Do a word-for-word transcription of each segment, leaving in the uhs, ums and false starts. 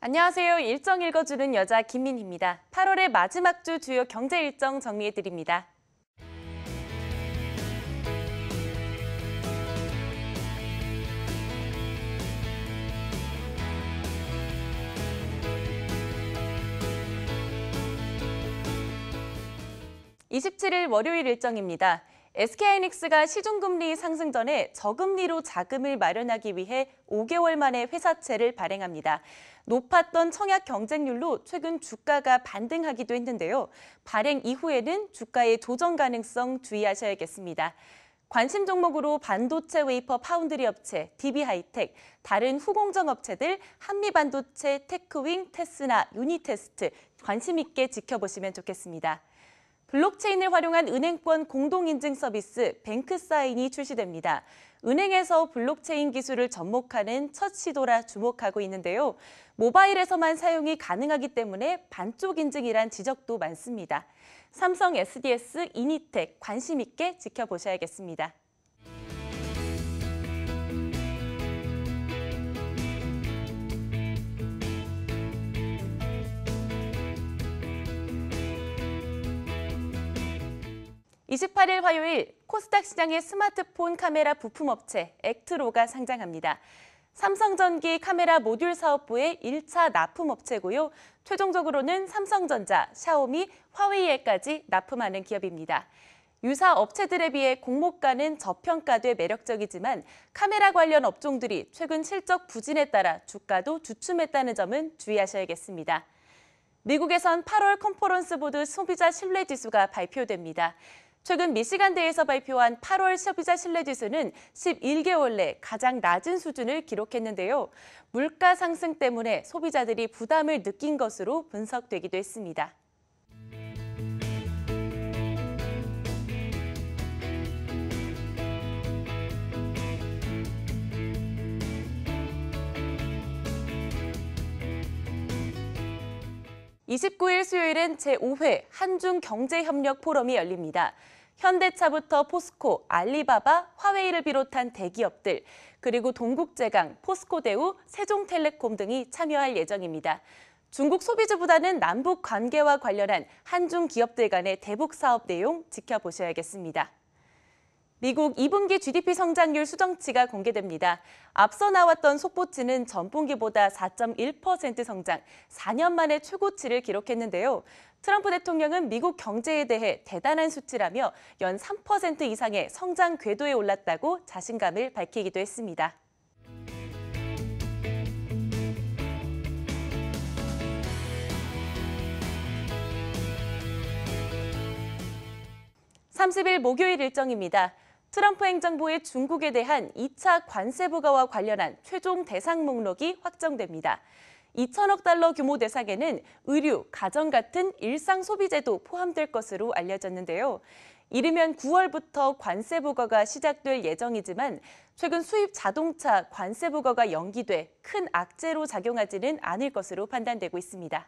안녕하세요. 일정 읽어주는 여자 김민희입니다. 팔월의 마지막 주 주요 경제 일정 정리해드립니다. 이십칠일 월요일 일정입니다. 에스케이하이닉스가 시중금리 상승 전에 저금리로 자금을 마련하기 위해 오 개월 만에 회사채를 발행합니다. 높았던 청약 경쟁률로 최근 주가가 반등하기도 했는데요. 발행 이후에는 주가의 조정 가능성 주의하셔야겠습니다. 관심 종목으로 반도체 웨이퍼 파운드리 업체, 디비하이텍, 다른 후공정 업체들, 한미반도체, 테크윙, 테스나, 유니테스트 관심 있게 지켜보시면 좋겠습니다. 블록체인을 활용한 은행권 공동인증 서비스 뱅크사인이 출시됩니다. 은행에서 블록체인 기술을 접목하는 첫 시도라 주목하고 있는데요. 모바일에서만 사용이 가능하기 때문에 반쪽 인증이란 지적도 많습니다. 삼성 에스디에스, 이니텍 관심 있게 지켜보셔야겠습니다. 이십팔일 화요일 코스닥 시장의 스마트폰 카메라 부품 업체 액트로가 상장합니다. 삼성전기 카메라 모듈 사업부의 일 차 납품 업체고요. 최종적으로는 삼성전자, 샤오미, 화웨이에까지 납품하는 기업입니다. 유사 업체들에 비해 공모가는 저평가돼 매력적이지만 카메라 관련 업종들이 최근 실적 부진에 따라 주가도 주춤했다는 점은 주의하셔야겠습니다. 미국에선 팔월 컨퍼런스 보드 소비자 신뢰지수가 발표됩니다. 최근 미시간대에서 발표한 팔월 소비자 신뢰지수는 십일 개월 내 가장 낮은 수준을 기록했는데요. 물가 상승 때문에 소비자들이 부담을 느낀 것으로 분석되기도 했습니다. 이십구일 수요일엔 제오 회 한중 경제협력 포럼이 열립니다. 현대차부터 포스코, 알리바바, 화웨이를 비롯한 대기업들, 그리고 동국제강, 포스코대우, 세종텔레콤 등이 참여할 예정입니다. 중국 소비주보다는 남북 관계와 관련한 한중 기업들 간의 대북 사업 내용 지켜보셔야겠습니다. 미국 이 분기 지디피 성장률 수정치가 공개됩니다. 앞서 나왔던 속보치는 전분기보다 사 점 일 퍼센트 성장, 사 년 만에 최고치를 기록했는데요. 트럼프 대통령은 미국 경제에 대해 대단한 수치라며 연 삼 퍼센트 이상의 성장 궤도에 올랐다고 자신감을 밝히기도 했습니다. 삼십일 목요일 일정입니다. 트럼프 행정부의 중국에 대한 이 차 관세 부과와 관련한 최종 대상 목록이 확정됩니다. 이천억 달러 규모 대상에는 의류, 가전 같은 일상 소비재도 포함될 것으로 알려졌는데요. 이르면 구월부터 관세 부과가 시작될 예정이지만 최근 수입 자동차 관세 부과가 연기돼 큰 악재로 작용하지는 않을 것으로 판단되고 있습니다.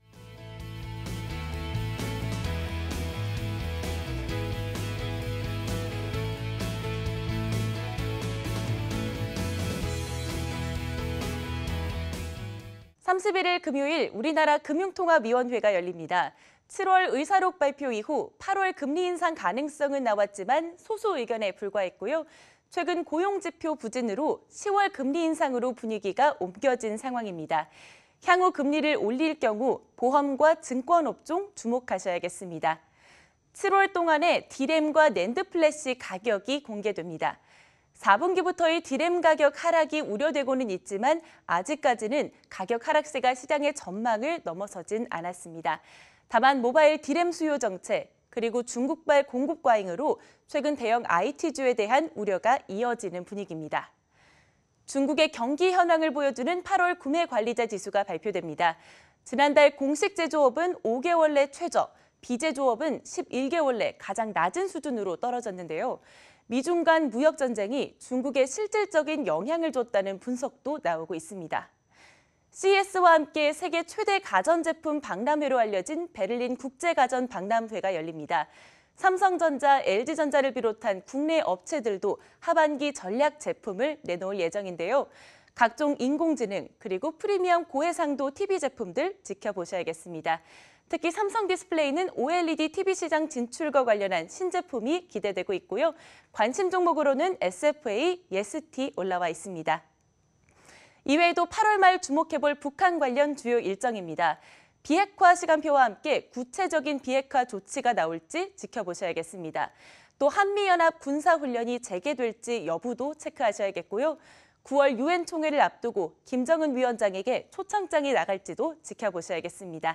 삼십일일 금요일 우리나라 금융통화위원회가 열립니다. 칠월 의사록 발표 이후 팔월 금리 인상 가능성은 나왔지만 소수 의견에 불과했고요. 최근 고용지표 부진으로 시월 금리 인상으로 분위기가 옮겨진 상황입니다. 향후 금리를 올릴 경우 보험과 증권업종 주목하셔야겠습니다. 칠월 동안에 디램과 낸드 플래시 가격이 공개됩니다. 사 분기부터의 디램 가격 하락이 우려되고는 있지만 아직까지는 가격 하락세가 시장의 전망을 넘어서진 않았습니다. 다만 모바일 디램 수요 정체, 그리고 중국발 공급 과잉으로 최근 대형 아이티주에 대한 우려가 이어지는 분위기입니다. 중국의 경기 현황을 보여주는 팔월 구매 관리자 지수가 발표됩니다. 지난달 공식 제조업은 오 개월 내 최저, 비제조업은 십일 개월 내 가장 낮은 수준으로 떨어졌는데요. 미중 간 무역 전쟁이 중국에 실질적인 영향을 줬다는 분석도 나오고 있습니다. 씨이에스와 함께 세계 최대 가전제품 박람회로 알려진 베를린 국제가전 박람회가 열립니다. 삼성전자, 엘지전자를 비롯한 국내 업체들도 하반기 전략 제품을 내놓을 예정인데요. 각종 인공지능, 그리고 프리미엄 고해상도 티비 제품들 지켜보셔야겠습니다. 특히 삼성 디스플레이는 오엘이디 티비 시장 진출과 관련한 신제품이 기대되고 있고요. 관심 종목으로는 에스에프에이, 예스티 올라와 있습니다. 이외에도 팔월 말 주목해볼 북한 관련 주요 일정입니다. 비핵화 시간표와 함께 구체적인 비핵화 조치가 나올지 지켜보셔야겠습니다. 또 한미연합 군사훈련이 재개될지 여부도 체크하셔야겠고요. 구월 유엔 총회를 앞두고 김정은 위원장에게 초청장이 나갈지도 지켜보셔야겠습니다.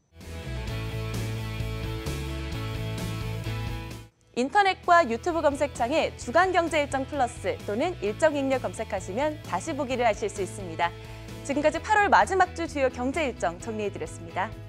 인터넷과 유튜브 검색창에 주간경제일정 플러스 또는 일정익렬 검색하시면 다시 보기를 하실 수 있습니다. 지금까지 팔월 마지막 주 주요 경제일정 정리해드렸습니다.